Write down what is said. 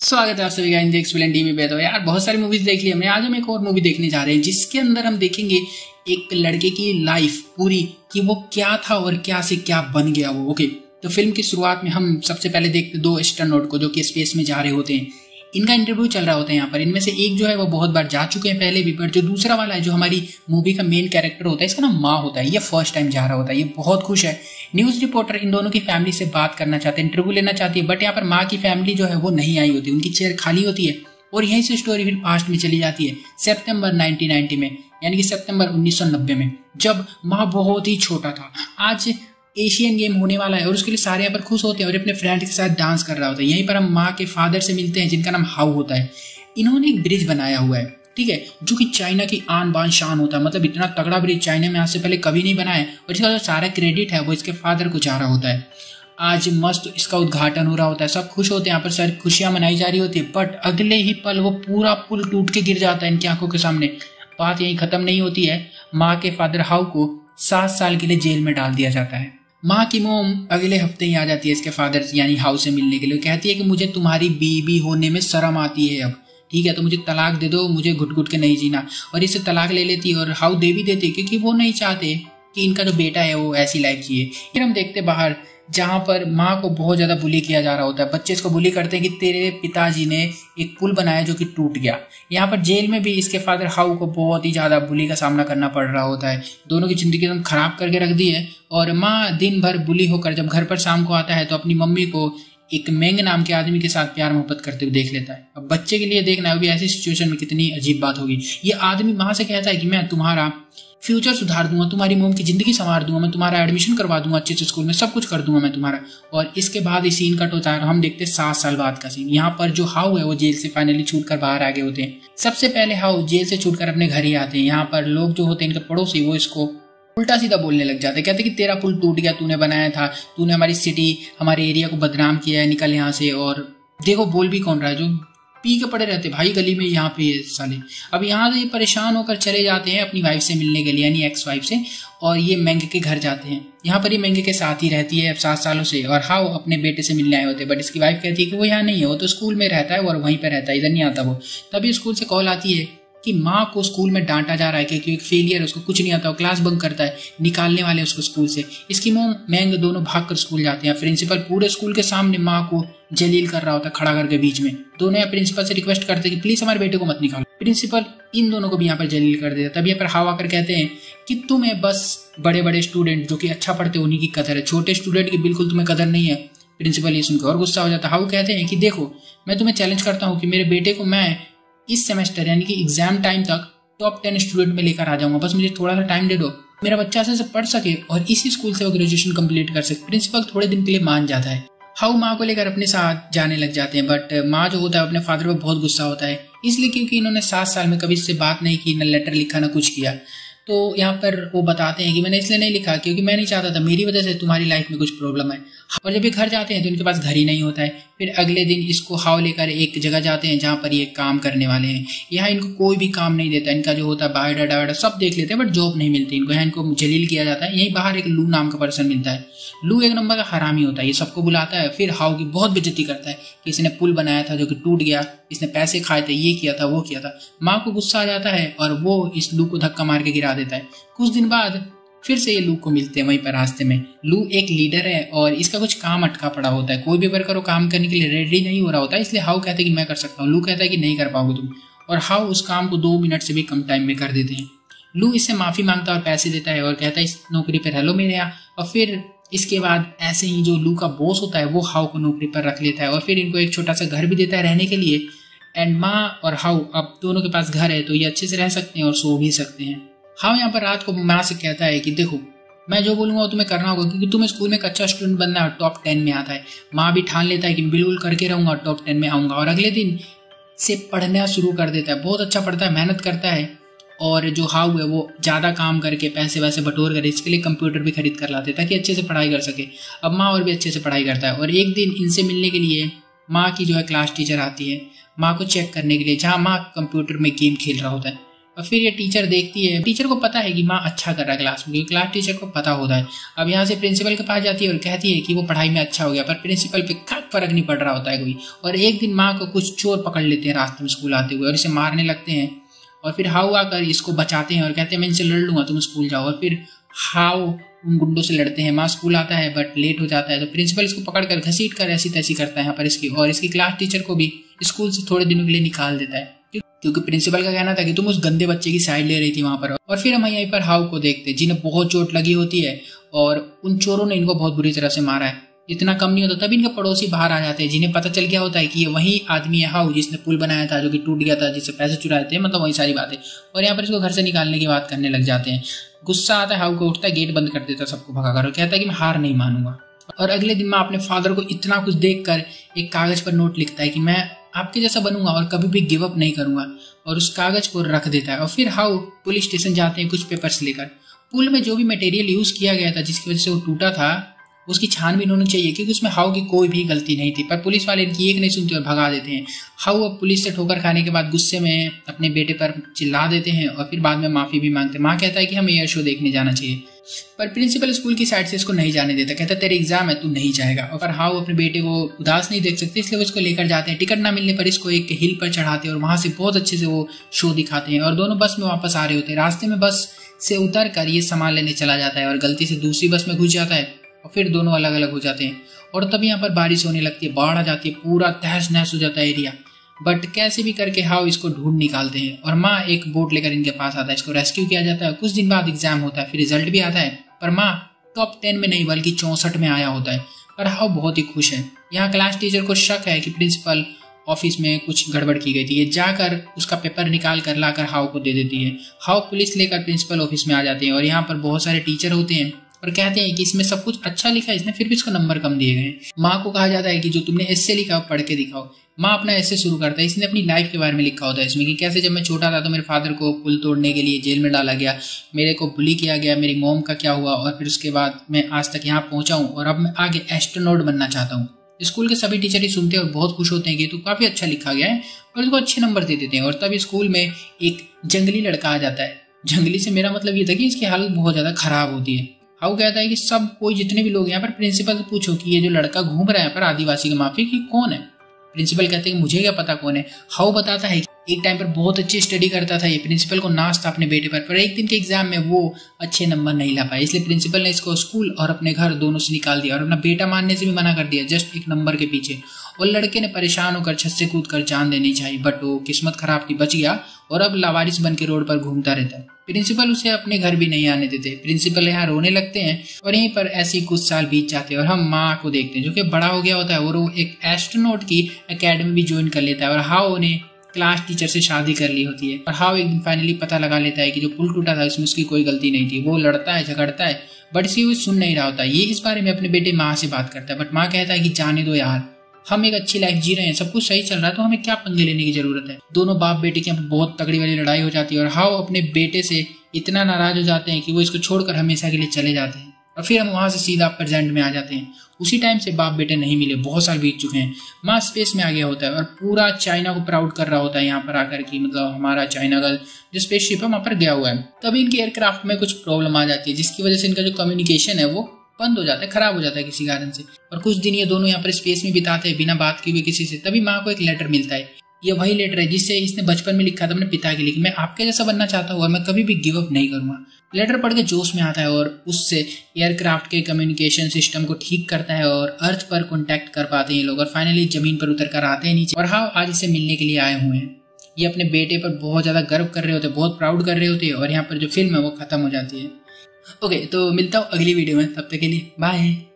स्वागत है आप सभी का हिंदी एक्सप्लेन टीवी पे। तो यार बहुत सारी मूवीज देख ली हमने। आज हम एक और मूवी देखने जा रहे हैं जिसके अंदर हम देखेंगे एक लड़के की लाइफ पूरी कि वो क्या था और क्या से क्या बन गया वो। ओके, तो फिल्म की शुरुआत में हम सबसे पहले देखते दो एस्ट्रोनॉट को जो कि स्पेस में जा रहे होते हैं। इनका इंटरव्यू चल रहा होता है यहाँ पर। इनमें से एक जो है वो बहुत बार जा चुके हैं पहले भी, बट जो दूसरा वाला है जो हमारी मूवी का मेन कैरेक्टर होता है इसका नाम माँ होता है। ये फर्स्ट टाइम जा रहा होता है, ये बहुत खुश है। न्यूज रिपोर्टर इन दोनों की फैमिली से बात करना चाहते हैं, इंटरव्यू लेना चाहती है, बट यहाँ पर माँ की फैमिली जो है वो नहीं आई होती, उनकी चेयर खाली होती है। और यहीं से स्टोरी फिर पास्ट में चली जाती है सितंबर 1990 में, यानी कि सितंबर 1990 में, जब माँ बहुत ही छोटा था। आज एशियन गेम होने वाला है और उसके लिए सारे यहाँ पर खुश होते हैं और अपने फ्रेंड के साथ डांस कर रहा होता है। यहीं पर हम माँ के फादर से मिलते हैं जिनका नाम हाउ होता है। इन्होंने एक ब्रिज बनाया हुआ है, ठीक है, जो कि चाइना की आन बान शान होता है। मतलब इतना तगड़ा ब्रिज चाइना में आज से पहले कभी नहीं बनाया और इसका जो सारा क्रेडिट है वो इसके फादर को जा रहा होता है। आज मस्त इसका उद्घाटन हो रहा होता है, सब खुश होते हैं, यहाँ पर सारी खुशियां मनाई जा रही होती है। बट अगले ही पल वो पूरा पुल टूट के गिर जाता है इनकी आंखों के सामने। बात यही खत्म नहीं होती है, माँ के फादर हाउ को 7 साल के लिए जेल में डाल दिया जाता है। माँ की मोम अगले हफ्ते ही आ जाती है इसके फादर यानी हाउ से मिलने के लिए। कहती है कि मुझे तुम्हारी बीवी होने में शर्म आती है अब, ठीक है, तो मुझे तलाक दे दो, मुझे घुट घुट के नहीं जीना। और इससे तलाक ले लेती है और हाउ दे भी देती है क्योंकि वो नहीं चाहते कि इनका जो बेटा है वो ऐसी लाइफ जिए। फिर हम देखते बाहर जहाँ पर माँ को बहुत ज्यादा बुली किया जा रहा होता है। बच्चे इसको बुली करते हैं कि तेरे पिताजी ने एक पुल बनाया जो कि टूट गया। यहाँ पर जेल में भी इसके फादर हाउ को बहुत ही ज्यादा बुली का सामना करना पड़ रहा होता है। दोनों की जिंदगी एकदम खराब करके रख दी है। और माँ दिन भर बुली होकर जब घर पर शाम को आता है तो अपनी मम्मी को एक मेंग नाम के आदमी के साथ प्यार मोहब्बत करते हुए देख लेता है। अब बच्चे के लिए देखना है भी ऐसी सिचुएशन में कितनी अजीब बात होगी। ये आदमी माँ से कहता है कि मैं तुम्हारा फ्यूचर सुधार दूंगा, तुम्हारी मोम की जिंदगी संवार दूंगा, मैं तुम्हारा एडमिशन करवा दूंगा अच्छे से स्कूल में, सब कुछ कर दूंगा मैं तुम्हारा। और इसके बाद इस सीन कट होता है और हम देखते हैं 7 साल बाद का सीन। यहाँ पर जो हाउ है वो जेल से फाइनली छूटकर बाहर आ गए होते हैं। सबसे पहले हाउ जेल से छूटकर अपने घर ही आते हैं। यहाँ पर लोग जो होते हैं इनके पड़ोसी वो इसको उल्टा सीधा बोलने लग जाते हैं। कहते कि तेरा पुल टूट गया, तूने बनाया था, तूने हमारी सिटी हमारे एरिया को बदनाम किया है, निकल यहाँ से। और देखो बोल भी कौन रहा है, जो पी के पड़े रहते भाई गली में यहाँ पे साले। अब यहाँ से ये परेशान होकर चले जाते हैं अपनी वाइफ से मिलने के लिए यानी एक्स वाइफ से, और ये मेंग के घर जाते हैं। यहाँ पर ये मेंग के साथ ही रहती है 7 सालों से। और हाउ अपने बेटे से मिलने आए होते हैं, बट इसकी वाइफ कहती है कि वो यहाँ नहीं है, वो तो स्कूल में रहता है और वहीं पर रहता है, इधर नहीं आता वो। तभी स्कूल से कॉल आती है कि माँ को स्कूल में डांटा जा रहा है क्योंकि एक फेलियर है, उसको कुछ नहीं आता, वो क्लास बंक करता है, निकालने वाले उसको स्कूल से। इसकी मोम मैंग दोनों भागकर स्कूल जाते हैं। प्रिंसिपल पूरे स्कूल के सामने माँ को जलील कर रहा होता है खड़ा करके बीच में। दोनों यहाँ प्रिंसिपल से रिक्वेस्ट करते हैं कि प्लीज हमारे बेटे को मत निकालो। प्रिंसिपल इन दोनों को भी यहाँ पर जलील कर देता। तब यहाँ पर हाउ आकर कहते हैं कि तुम्हें बस बड़े बड़े स्टूडेंट जो कि अच्छा पढ़ते उन्हीं की कदर है, छोटे स्टूडेंट की बिल्कुल तुम्हें कदर नहीं है। प्रिंसिपल ये सुनकर और गुस्सा हो जाता है। हाउ कहते हैं कि देखो मैं तुम्हें चैलेंज करता हूँ कि मेरे बेटे को मैं इस सेमेस्टर यानी कि एग्जाम टाइम तक टॉप 10 स्टूडेंट में लेकर आ जाऊंगा, बस मुझे थोड़ा सा टाइम दे दो, मेरा बच्चा अच्छे से पढ़ सके और इसी स्कूल से वो ग्रेजुएशन कंप्लीट कर सके। प्रिंसिपल थोड़े दिन के लिए मान जाता है। हाउ माँ को लेकर अपने साथ जाने लग जाते हैं, बट माँ जो होता है अपने फादर पर बहुत गुस्सा होता है, इसलिए क्योंकि इन्होंने 7 साल में कभी इससे बात नहीं की, न लेटर लिखा न कुछ किया। तो यहाँ पर वो बताते हैं कि मैंने इसलिए नहीं लिखा क्योंकि मैं नहीं चाहता था मेरी वजह से तुम्हारी लाइफ में कुछ प्रॉब्लम है। और जब ये घर जाते हैं तो इनके पास घर ही नहीं होता है। फिर अगले दिन इसको हाउ लेकर एक जगह जाते हैं जहाँ पर ये काम करने वाले हैं। यहाँ इनको कोई भी काम नहीं देता, इनका जो होता है बायोडाटा वायोडा सब देख लेते हैं बट जॉब नहीं मिलती इनको। यहाँ इनको जलील किया जाता है। यहीं बाहर एक लू नाम का पर्सन मिलता है। लू एक नंबर का हरामी होता है, ये सबको बुलाता है, फिर हाउ की बहुत बेइज्जती करता है कि इसने पुल बनाया था जो कि टूट गया, इसने पैसे खाए थे, ये किया था वो किया था। माँ को गुस्सा आ जाता है और वो इस लू को धक्का मार के गिरा देता है। कुछ दिन बाद फिर से ये लू को मिलते हैं वहीं पर रास्ते में। लू एक लीडर है और इसका कुछ काम अटका पड़ा होता है, कोई भी वर्कर वो काम करने के लिए रेडी नहीं हो रहा होता है, इसलिए हाउ कहते हैं कि मैं कर सकता हूँ। लू कहता है कि नहीं कर पाओगे तुम, और हाउ उस काम को 2 मिनट से भी कम टाइम में कर देते हैं। लू इससे माफी मांगता है और पैसे देता है और कहता है इस नौकरी पर रह लो मेरे यहाँ। और फिर इसके बाद ऐसे ही जो लू का बॉस होता है वो हाउ को नौकरी पर रख लेता है और फिर इनको एक छोटा सा घर भी देता है रहने के लिए। एंड माँ और हाउ अब दोनों के पास घर है तो ये अच्छे से रह सकते हैं और सो भी सकते हैं। हाउ यहाँ पर रात को माँ से कहता है कि देखो मैं जो बोलूंगा वो तुम्हें करना होगा क्योंकि तुम्हें स्कूल में एक अच्छा स्टूडेंट बनना है और टॉप 10 में आता है। माँ भी ठान लेता है कि बिल्कुल करके रहूंगा, टॉप 10 में आऊंगा। और अगले दिन से पढ़ना शुरू कर देता है, बहुत अच्छा पढ़ता है, मेहनत करता है। और जो हाउ है वो ज्यादा काम करके पैसे वैसे बटोर कर इसके लिए कंप्यूटर भी खरीद कर लाते ताकि अच्छे से पढ़ाई कर सके। अब माँ और भी अच्छे से पढ़ाई करता है। और एक दिन इनसे मिलने के लिए माँ की जो है क्लास टीचर आती है माँ को चेक करने के लिए, जहाँ माँ कंप्यूटर में गेम खेल रहा होता है। और फिर ये टीचर देखती है, टीचर को पता है कि माँ अच्छा कर रहा है क्लास में, क्योंकि क्लास टीचर को पता होता है। अब यहाँ से प्रिंसिपल के पास जाती है और कहती है कि वो पढ़ाई में अच्छा हो गया, पर प्रिंसिपल पे फर्क नहीं पड़ रहा होता है कोई। और एक दिन माँ को कुछ चोर पकड़ लेते हैं रास्ते में स्कूल आते हुए और इसे मारने लगते हैं। और फिर हाउ आकर इसको बचाते हैं और कहते हैं मैं इनसे लड़ लूंगा, तुम स्कूल जाओ। और फिर हाउ उन गुंडों से लड़ते हैं। माँ स्कूल आता है बट लेट हो जाता है, तो प्रिंसिपल इसको पकड़कर घसीट कर ऐसी तैसी करता है यहाँ पर इसकी, और इसकी क्लास टीचर को भी स्कूल से थोड़े दिनों के लिए निकाल देता है, क्योंकि प्रिंसिपल का कहना था कि तुम उस गंदे बच्चे की साइड ले रही थी वहां पर। और फिर हम यहीं पर हाउ को देखते हैं जिन्हें बहुत चोट लगी होती है और उन चोरों ने इनको बहुत बुरी तरह से मारा है। इतना कम नहीं होता तभी इनके पड़ोसी बाहर आ जाते हैं, जिन्हें पता चल गया होता है कि ये वही आदमी है हाउ जिसने पुल बनाया था जो कि टूट गया था, जिससे पैसे चुराए थे, मतलब वही सारी बातें। और यहाँ पर इसको घर से निकालने की बात करने लग जाते हैं। गुस्सा आता है हाउ को, उठता है, गेट बंद कर देता है सबको भगाकर और कहता है कि मैं हार नहीं मानूंगा। और अगले दिन मैं अपने फादर को इतना कुछ देखकर एक कागज पर नोट लिखता है कि मैं आपके जैसा बनूंगा और कभी भी गिव अप नहीं करूंगा, और उस कागज को रख देता है। और फिर हाउ पुलिस स्टेशन जाते हैं कुछ पेपर्स लेकर। पुल में जो भी मटेरियल यूज किया गया था जिसकी वजह से वो टूटा था, उसकी छानबीन होनी चाहिए, क्योंकि उसमें हाउ की कोई भी गलती नहीं थी। पर पुलिस वाले इनकी एक नहीं सुनते और भगा देते हैं। हाउ अब पुलिस से ठोकर खाने के बाद गुस्से में अपने बेटे पर चिल्ला देते हैं और फिर बाद में माफी भी मांगते हैं। माँ कहता है कि हमें एयर शो देखने जाना चाहिए, पर प्रिंसिपल स्कूल की साइड से इसको नहीं जाने देता, कहता है तेरे एग्जाम है, तू नहीं जाएगा। और हाउ अपने बेटे को उदास नहीं देख सकते, इसलिए वो इसको लेकर जाते हैं। टिकट ना मिलने पर इसको एक हिल पर चढ़ाते हैं और वहां से बहुत अच्छे से वो शो दिखाते हैं। और दोनों बस में वापस आ रहे होते हैं। रास्ते में बस से उतर कर ये सामान लेने चला जाता है और गलती से दूसरी बस में घुस जाता है और फिर दोनों अलग अलग हो जाते हैं। और तभी यहाँ पर बारिश होने लगती है, बाढ़ आ जाती है, पूरा तहस नहस हो जाता है एरिया। बट कैसे भी करके हाउ इसको ढूंढ निकालते हैं और माँ एक बोट लेकर इनके पास आता है, इसको रेस्क्यू किया जाता है। कुछ दिन बाद एग्जाम होता है, फिर रिजल्ट भी आता है, पर माँ टॉप 10 में नहीं बल्कि 64 में आया होता है। पर हाउ बहुत ही खुश है। यहाँ क्लास टीचर को शक है कि प्रिंसिपल ऑफिस में कुछ गड़बड़ की गई थी। ये जाकर उसका पेपर निकाल कर लाकर हाउ को दे देती है। हाउ पुलिस लेकर प्रिंसिपल ऑफिस में आ जाते हैं और यहाँ पर बहुत सारे टीचर होते हैं और कहते हैं कि इसमें सब कुछ अच्छा लिखा है, इसने फिर भी इसको नंबर कम दिए गए। माँ को कहा जाता है कि जो तुमने एस्से लिखा पढ़ के दिखाओ। माँ अपना एस्से शुरू करता है। इसने अपनी लाइफ के बारे में लिखा होता है इसमें कि कैसे जब मैं छोटा था तो मेरे फादर को पुल तोड़ने के लिए जेल में डाला गया, मेरे को बुली किया गया, मेरी मॉम का क्या हुआ, और फिर उसके बाद मैं आज तक यहाँ पहुंचा हूँ और अब मैं आगे एस्ट्रोनॉट बनना चाहता हूँ। स्कूल के सभी टीचर ही सुनते हैं और बहुत खुश होते हैं कि तो काफी अच्छा लिखा गया है और इसको अच्छे नंबर दे देते हैं। और तभी स्कूल में एक जंगली लड़का आ जाता है। जंगली से मेरा मतलब ये था कि इसकी हालत बहुत ज्यादा खराब होती है। हाउ कहता है कि सब कोई जितने भी लोग यहाँ पर प्रिंसिपल से पूछो कि ये जो लड़का घूम रहा है पर आदिवासी के माफी की कौन है। प्रिंसिपल कहते हैं कि मुझे क्या पता कौन है। हाउ बताता है कि एक टाइम पर बहुत अच्छी स्टडी करता था ये, प्रिंसिपल को नाज था अपने बेटे पर एक दिन के एग्जाम में वो अच्छे नंबर नहीं ला पाए, इसलिए प्रिंसिपल ने इसको स्कूल और अपने घर दोनों से निकाल दिया और अपना बेटा मानने से भी मना कर दिया, जस्ट एक नंबर के पीछे। और लड़के ने परेशान होकर छत से कूद कर जान देनी चाहिए, बट वो किस्मत खराब थी, बच गया और अब लावारिस बन के रोड पर घूमता रहता है। प्रिंसिपल उसे अपने घर भी नहीं आने देते। प्रिंसिपल यहाँ रोने लगते हैं और यहीं पर ऐसे कुछ साल बीत जाते हैं और हम माँ को देखते हैं जो कि बड़ा हो गया होता है और वो एक एस्ट्रोनॉट की एकेडमी भी ज्वाइन कर लेता है और हाउ ने क्लास टीचर से शादी कर ली होती है। और हाउ एक दिन फाइनली पता लगा लेता है कि जो पुल टूटा था उसमें उसकी कोई गलती नहीं थी। वो लड़ता है, झगड़ता है, बट इसी वो सुन नहीं रहा होता। ये इस बारे में अपने बेटे माँ से बात करता है, बट माँ कहता है कि जाने दो यार, हम एक अच्छी लाइफ जी रहे हैं, सब कुछ सही चल रहा है, तो हमें क्या पंगे लेने की जरूरत है। दोनों बाप बेटे की बहुत तगड़ी वाली लड़ाई हो जाती है और हाउ अपने बेटे से इतना नाराज हो जाते हैं कि वो इसको छोड़कर हमेशा के लिए चले जाते हैं। और फिर हम वहां से सीधा प्रेजेंट में आ जाते हैं। उसी टाइम से बाप बेटे नहीं मिले, बहुत साल बीत चुके हैं। माँ स्पेस में आ गया होता है और पूरा चाइना को प्राउड कर रहा होता है यहाँ पर आकर की, मतलब हमारा चाइना का जो स्पेसशिप है वहां पर गया हुआ है। तभी इनके एयरक्राफ्ट में कुछ प्रॉब्लम आ जाती है जिसकी वजह से इनका जो कम्युनिकेशन है वो बंद हो जाता है, खराब हो जाता है किसी कारण से। और कुछ दिन ये दोनों यहाँ पर स्पेस में बिताते हैं बिना बात किए हुए किसी से। तभी माँ को एक लेटर मिलता है। ये वही लेटर है जिससे इसने बचपन में लिखा था अपने पिता के लिए कि मैं आपके जैसा बनना चाहता हूँ और मैं कभी भी गिव अप नहीं करूंगा। लेटर पढ़ के जोश में आता है और उससे एयरक्राफ्ट के कम्युनिकेशन सिस्टम को ठीक करता है और अर्थ पर कॉन्टैक्ट कर पाते हैं ये लोग और फाइनली जमीन पर उतर कर आते हैं नीचे। और हाँ, आज इसे मिलने के लिए आए हुए हैं। ये अपने बेटे पर बहुत ज्यादा गर्व कर रहे होते हैं, बहुत प्राउड कर रहे होते हैं और यहाँ पर जो फिल्म है वो खत्म हो जाती है। ओके, तो मिलता हूँ अगली वीडियो में, तब तक के लिए बाय।